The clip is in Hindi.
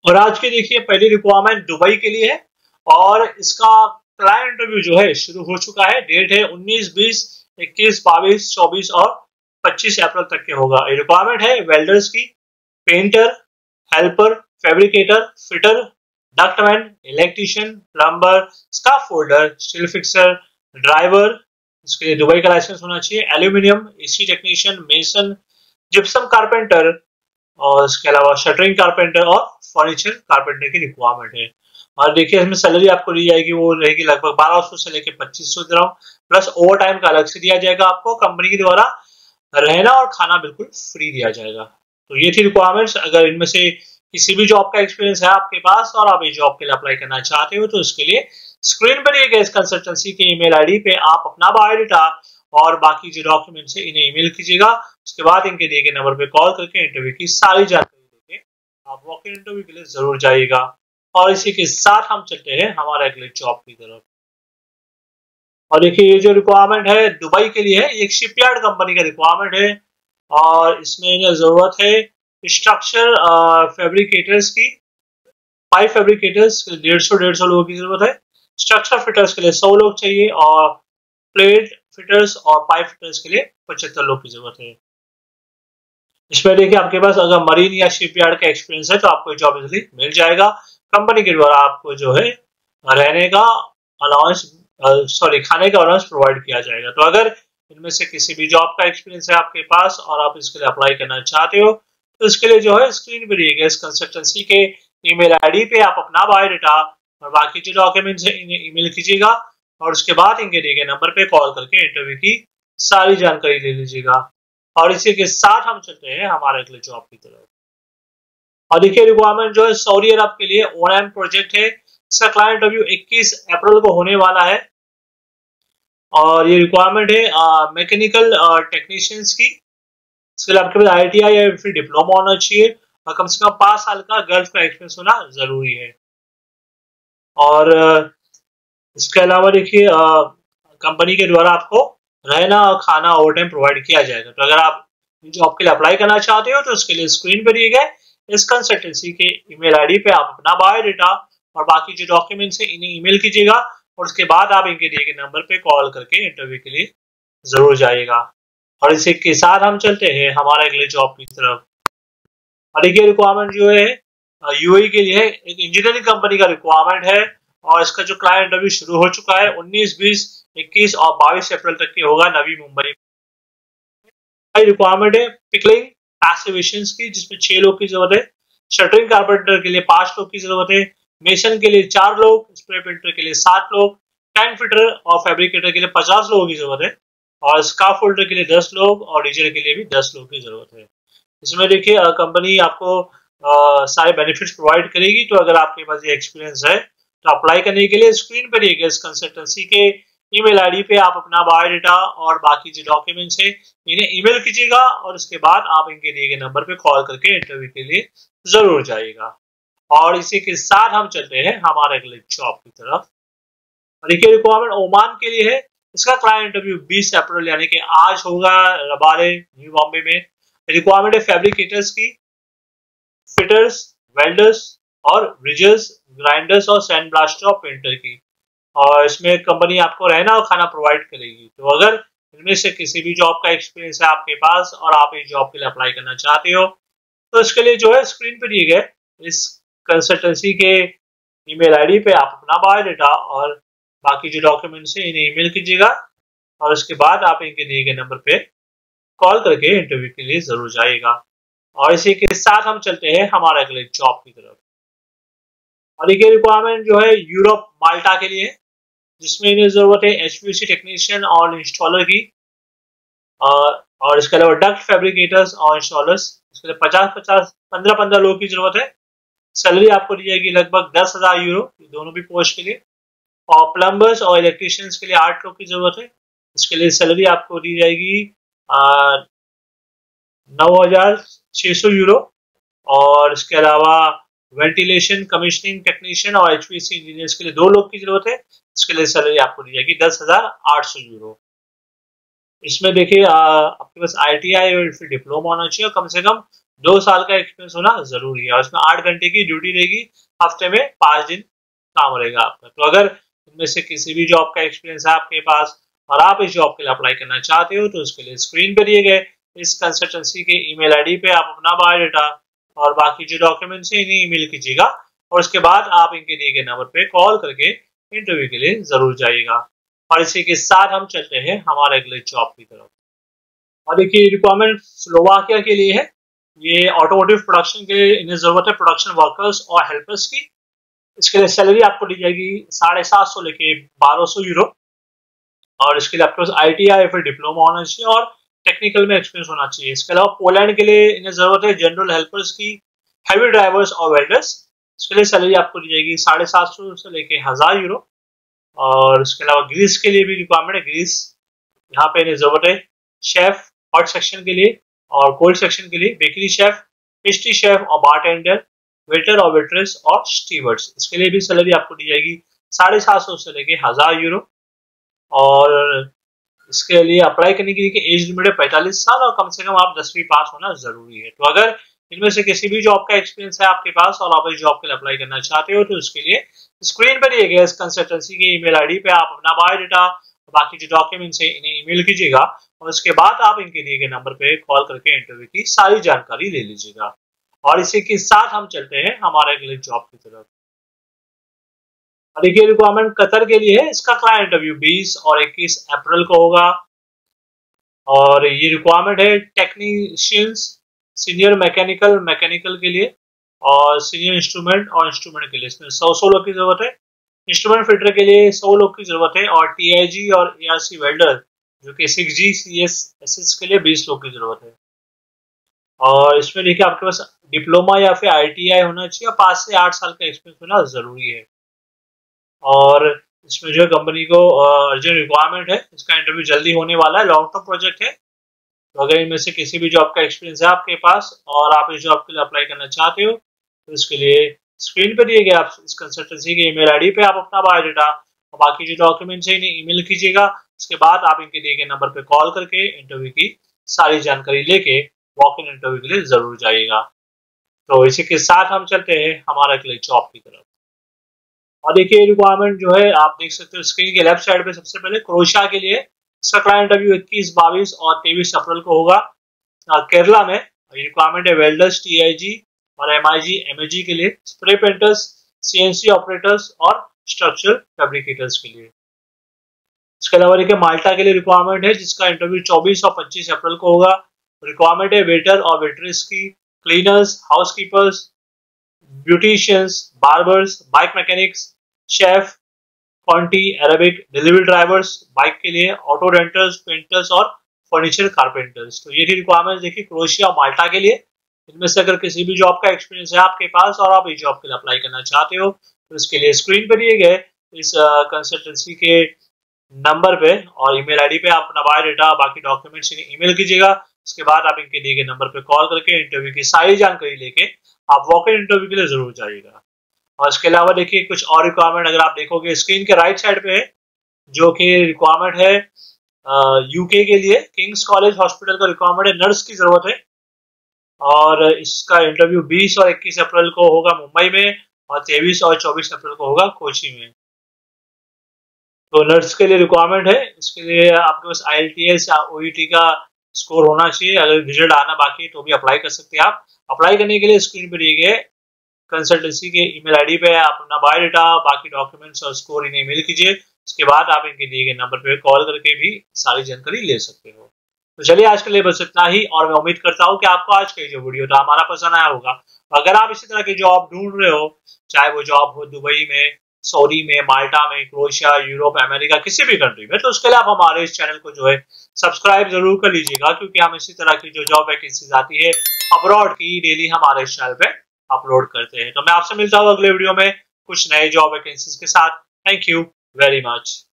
और आज की देखिए पहली रिक्वायरमेंट दुबई के लिए है और इसका क्लाइंट इंटरव्यू जो है शुरू हो चुका है। डेट है 19, 20, 21, 22, 24 और 25 अप्रैल तक के होगा। ये रिक्वायरमेंट है वेल्डर्स की, painter, helper, fabricator, fitter, ductman, electrician, plumber, scaffolder, steel fixer, driver, इसके लिए दुबई का लाइसेंस होना चाहिए, aluminium, AC technician, mason, gypsum carpenter और इसके अलावा शटरिंग कारपेंटर और फर्नीचर कारपेंटर की रिक्वायरमेंट है। और देखिए इसमें सैलरी आपको दी जाएगी, वो रहेगी लगभग 1200 से लेकर 2500 दिरहम, प्लस ओवर टाइम का अलग से दिया जाएगा आपको कंपनी के द्वारा। रहना और खाना बिल्कुल फ्री दिया जाएगा। तो ये थी रिक्वायरमेंट्स। अगर इनमें से किसी भी जॉब का एक्सपीरियंस है आपके पास और आप इस जॉब के लिए अप्लाई करना चाहते हो तो इसके लिए स्क्रीन पर दिए गए इस कंसल्टेंसी के ईमेल आईडी पे आप अपना बायोडाटा और बाकी जो डॉक्यूमेंट्स है इन्हें ईमेल कीजिएगा। उसके बाद इनके दिए गए नंबर पे कॉल करके इंटरव्यू की सारी जानकारी लेके आप वॉक इन इंटरव्यू के लिए जरूर जाइएगा। और इसी के साथ हम चलते हैं हमारे अगले जॉब की तरफ। और देखिए ये जो रिक्वायरमेंट है दुबई के लिए है, एक शिपयार्ड कंपनी का रिक्वायरमेंट है और इसमें इन्हें जरूरत है स्ट्रक्चर फैब्रिकेटर्स की, पाइप फैब्रिकेटर्स 150 लोगों की जरूरत है, स्ट्रक्चर फिटर्स के लिए 100 लोग चाहिए और प्लेट फिटर्स और पाइप फिटर्स के लिए 75 लोग की जरूरत है। इसमें देखिए आपके पास अगर मरीन या शिपयार्ड का एक्सपीरियंस है तो आपको जॉब इजिली मिल जाएगा। कंपनी के द्वारा आपको जो है रहने का अलाउंस खाने का अलाउंस प्रोवाइड किया जाएगा। तो अगर इनमें से किसी भी जॉब का एक्सपीरियंस है आपके पास और आप इसके लिए अप्लाई करना चाहते हो तो इसके लिए जो है स्क्रीन पर दिए गए इस कंसल्टेंसी के ईमेल आईडी पे आप अपना बायोडाटा और बाकी जो डॉक्यूमेंट्स है इन्हें ईमेल कीजिएगा और उसके बाद इनके दिए गए नंबर पे कॉल करके इंटरव्यू की सारी जानकारी ले लीजिएगा। और इसी के साथ हम चलते हैं हमारे अगले जॉब की तरफ। और देखिए रिक्वायरमेंट जो है सऊदी अरब के लिए ओएम प्रोजेक्ट है। इसका क्लाइंट इंटरव्यू 21 अप्रैल को होने वाला है और ये रिक्वायरमेंट है मैकेनिकल टेक्नीशियंस की। इसके लिए आपके पास ITI या फिर डिप्लोमा होना चाहिए और कम से कम 5 साल का गल्फ का एक्सपीरियंस होना जरूरी है। और इसके अलावा देखिए कंपनी के द्वारा आपको रहना और खाना ओवर टाइम प्रोवाइड किया जाएगा। तो अगर आप जॉब के लिए अप्लाई करना चाहते हो तो उसके लिए स्क्रीन पर दिए गए इस कंसल्टेंसी के ईमेल आईडी पे आप अपना बायोडाटा और बाकी जो डॉक्यूमेंट्स है इन्हें ईमेल कीजिएगा और उसके बाद आप इनके दिए गए नंबर पे कॉल करके इंटरव्यू के लिए जरूर जाइएगा। और इसी के साथ हम चलते हैं हमारे अगले जॉब की तरफ। और देखिए रिक्वायरमेंट जो है UAE के लिए एक इंजीनियरिंग कंपनी का रिक्वायरमेंट है और इसका जो क्लाइंट इंटरव्यू शुरू हो चुका है 19, 20, 21 और 22 अप्रैल तक की होगा नवी मुंबई। रिक्वायरमेंट है पिकलिंग पैसिवेशंस की जिसमें 6 लोग की जरूरत है, शटरिंग कारपेंटर के लिए 5 लोग की जरूरत है, मेसन के लिए 4 लोग, स्प्रे पेंटर के लिए 7 लोग, टैंक फिटर और फैब्रिकेटर के लिए 50 लोगों की जरूरत है और स्काफ होल्डर के लिए 10 लोग और डीजर के लिए भी 10 लोग की जरूरत है। इसमें देखिए कंपनी आपको सारे बेनिफिट्स प्रोवाइड करेगी। तो अगर आपके पास ये एक्सपीरियंस है तो अप्लाई करने के लिए स्क्रीन पर दिए गए इस कंसल्टेंसी के ईमेल आईडी पे आप अपना बायोडाटा और बाकी जो डॉक्यूमेंट्स है इन्हें ईमेल कीजिएगा और उसके बाद आप इनके दिए गए नंबर पे कॉल करके इंटरव्यू के लिए जरूर जाइएगा। और इसी के साथ हम चलते हैं हमारे अगले जॉब की तरफ। और देखिए रिक्वायरमेंट ओमान के लिए है। इसका क्लाइंट इंटरव्यू 20 अप्रैल यानी कि आज होगा रबारे न्यू बॉम्बे में। रिक्वायरमेंट है फैब्रिकेटर्स की, फिटर्स, वेल्डर्स और ब्रिजर्स, ग्राइंडर्स और सैंड ब्लास्टर और पेंटर की। और इसमें कंपनी आपको रहना और खाना प्रोवाइड करेगी। तो अगर इनमें से किसी भी जॉब का एक्सपीरियंस है आपके पास और आप इस जॉब के लिए अप्लाई करना चाहते हो तो इसके लिए जो है स्क्रीन पे दिए गए इस कंसल्टेंसी के ईमेल आईडी पे आप अपना बायोडाटा और बाकी जो डॉक्यूमेंट्स है इन्हें ईमेल कीजिएगा और उसके बाद आप इनके दिए गए नंबर पे कॉल करके इंटरव्यू के लिए जरूर जाइएगा। और इसी के साथ हम चलते हैं हमारे अगले जॉब की तरफ। और ये रिक्वायरमेंट जो है यूरोप माल्टा के लिए, जिसमें इन्हें जरूरत है HVAC टेक्नीशियन और इंस्टॉलर की और इसके अलावा डक्ट फैब्रिकेटर्स और इंस्टॉलर्स। इसके लिए 15 लोगों की जरूरत है। सैलरी आपको दी जाएगी लगभग 10,000 यूरो दोनों भी पोस्ट के लिए। और प्लम्बर्स और इलेक्ट्रीशियंस के लिए 8 लोग की जरूरत है। इसके लिए सैलरी आपको दी जाएगी 9,600 यूरो। और इसके अलावा वेंटिलेशन कमीशनिंग टेक्नीशियन और HVAC इंजीनियर्स के लिए 2 लोग की जरूरत है। इसके लिए सैलरी आपको दी जाएगी 10,800 यूरो। इसमें देखिए आपके पास ITI और फिर डिप्लोमा होना चाहिए और कम से कम 2 साल का एक्सपीरियंस होना जरूरी है और इसमें 8 घंटे की ड्यूटी रहेगी, हफ्ते में 5 दिन काम रहेगा आपका। तो अगर इनमें से किसी भी जॉब का एक्सपीरियंस है आपके पास और आप इस जॉब के लिए अप्लाई करना चाहते हो तो उसके लिए स्क्रीन पर दिए गए इस कंसल्टेंसी के ईमेल आईडी पे आप अपना बायोडाटा और बाकी जो डॉक्यूमेंट्स हैं इन्हें ईमेल कीजिएगा और उसके बाद आप इनके दिए गए नंबर पे कॉल करके इंटरव्यू के लिए जरूर जाइएगा। और इसी के साथ हम चलते हैं हमारे अगले जॉब की तरफ। और देखिए रिक्वायरमेंट स्लोवाकिया के लिए है। ये ऑटोमोटिव प्रोडक्शन के लिए इन्हें जरूरत है प्रोडक्शन वर्कर्स और हेल्पर्स की। इसके लिए सैलरी आपको दी जाएगी 750 लेके 1200 यूरो और इसके लिए आपके पास ITI या फिर डिप्लोमा होना चाहिए और टेक्निकल में एक्सपीरियंस होना चाहिए। इसके अलावा पोलैंड के लिए इन्हें जरूरत है जनरल हेल्पर्स की, हैवी ड्राइवर्स और वेल्डर्स। इसके लिए सैलरी आपको दी जाएगी 750 से लेके 1000 यूरो। और इसके अलावा ग्रीस के लिए भी रिक्वायरमेंट है। ग्रीस यहाँ पे इन्हें जरूरत है शेफ हॉट सेक्शन के लिए और कोल्ड सेक्शन के लिए, बेकरी शेफ, पेस्ट्री शेफ और बारटेंडर, वेटर और वेट्रेस और स्टीवर्ड्स। इसके लिए भी सैलरी आपको दी जाएगी 750 से लेके 1000 यूरो। और इसके लिए अप्लाई करने के लिए एज लिमिट है 45 साल और कम से कम आप 10वीं पास होना जरूरी है। तो अगर इनमें से किसी भी जॉब का एक्सपीरियंस है आपके पास और आप इस जॉब के लिए अप्लाई करना चाहते हो तो इसके लिए स्क्रीन पर दिए गए इस कंसल्टेंसी के ईमेल आईडी पे आप अपना बायोडाटा बाकी जो डॉक्यूमेंट्स है इन्हें ईमेल कीजिएगा और उसके बाद आप इनके दिए गए नंबर पे कॉल करके इंटरव्यू की सारी जानकारी ले लीजिएगा। और इसी के साथ हम चलते हैं हमारे अगले जॉब की तरफ। और देखिए रिक्वायरमेंट कतर के लिए है। इसका क्लाइंट इंटरव्यू 20 और 21 अप्रैल को होगा और ये रिक्वायरमेंट है टेक्नीशियंस, सीनियर मैकेनिकल के लिए और सीनियर इंस्ट्रूमेंट और इंस्ट्रूमेंट के लिए इसमें 100 लोग की जरूरत है। इंस्ट्रूमेंट फिटर के लिए 100 लोग की जरूरत है और TIG और ARC वेल्डर जो कि 6G CS के लिए 20 लोग की जरूरत है। और इसमें देखिए आपके पास डिप्लोमा या फिर ITI होना चाहिए, 5 से 8 साल का एक्सपीरियंस होना जरूरी है। और इसमें जो है कंपनी को अर्जेंट रिक्वायरमेंट है, इसका इंटरव्यू जल्दी होने वाला है, लॉन्ग टर्म प्रोजेक्ट है। तो अगर इनमें से किसी भी जॉब का एक्सपीरियंस है आपके पास और आप इस जॉब के लिए अप्लाई करना चाहते हो तो इसके लिए स्क्रीन पे दिए गए आप इस कंसल्टेंसी के ईमेल आईडी पे आप अपना बायोडाटा और बाकी जो डॉक्यूमेंट्स है इन्हें ईमेल कीजिएगा। उसके बाद आप इनके दिए गए नंबर पे कॉल करके इंटरव्यू की सारी जानकारी लेके वॉक इन इंटरव्यू के लिए जरूर जाइएगा। तो इसी के साथ हम चलते हैं हमारे अगले जॉब की तरफ। और देखिए रिक्वायरमेंट जो है आप देख सकते हो स्क्रीन के लेफ्ट साइड पे सबसे पहले क्रोएशिया के लिए। इसका क्लाइंट इंटरव्यू 21, 22 और 23 अप्रैल को होगा केरला में। रिक्वायरमेंट है वेल्डर्स, TIG और MIG, MAG के लिए, स्प्रे पेंटर्स, CNC ऑपरेटर्स और स्ट्रक्चरल फैब्रिकेटर्स के लिए। इसके अलावा देखिए माल्टा के लिए रिक्वायरमेंट है जिसका इंटरव्यू 24 और 25 अप्रैल को होगा। रिक्वायरमेंट है वेटर और वेट्रेस की, cleaners, housekeepers, beauticians, barbers, bike mechanics, chef, क्वांटी, अरेबिक, डिलीवरी ड्राइवर्स, बाइक के लिए, ऑटो रेंटर्स, पेंटर्स और फर्नीचर कारपेंटर्स। तो ये थी रिक्वायरमेंट देखिए क्रोएशिया और माल्टा के लिए। इनमें से अगर किसी भी जॉब का एक्सपीरियंस है आपके पास और आप इस जॉब के लिए अप्लाई करना चाहते हो तो इसके लिए स्क्रीन पर दिए गए इस कंसल्टेंसी के नंबर पे और ईमेल आईडी पे आप अपना बायोडाटा बाकी डॉक्यूमेंट्स ईमेल कीजिएगा। उसके बाद आप इनके दिए गए नंबर पे कॉल करके इंटरव्यू की सारी जानकारी लेके आप वॉक इन इंटरव्यू के लिए जरूर जाइएगा। और इसके अलावा देखिए कुछ और रिक्वायरमेंट अगर आप देखोगे स्क्रीन के राइट साइड पे है जो कि रिक्वायरमेंट है UK के लिए किंग्स कॉलेज हॉस्पिटल का रिक्वायरमेंट है, नर्स की जरूरत है और इसका इंटरव्यू 20 और 21 अप्रैल को होगा मुंबई में और 23 और 24 अप्रैल को होगा कोची में। तो नर्स के लिए रिक्वायरमेंट है, इसके लिए आपके पास IELTS या OET का स्कोर होना चाहिए। अगर रिजल्ट आना बाकी है तो भी अप्लाई कर सकते हैं आप। अप्लाई करने के लिए स्क्रीन पर दिए गए कंसल्टेंसी के ईमेल आईडी पे आप अपना बायोडाटा बाकी डॉक्यूमेंट्स और स्कोर इन्हें ईमेल कीजिए। उसके बाद आप इनके दिए गए नंबर पे कॉल करके भी सारी जानकारी ले सकते हो। तो चलिए आज के लिए बस इतना ही और मैं उम्मीद करता हूँ कि आपको आज का जो वीडियो था हमारा पसंद आया होगा। अगर आप इसी तरह की जॉब ढूंढ रहे हो, चाहे वो जॉब हो दुबई में, सऊदी में, माल्टा में, क्रोएशिया, यूरोप, अमेरिका, किसी भी कंट्री में, तो उसके लिए आप हमारे इस चैनल को जो है सब्सक्राइब जरूर कर लीजिएगा क्योंकि हम इसी तरह की जो जॉब वैकेंसीज आती है अब्रॉड की डेली हमारे इस चैनल पे अपलोड करते हैं। तो मैं आपसे मिलता हूँ अगले वीडियो में कुछ नए जॉब वैकेंसीज के साथ। Thank you very much.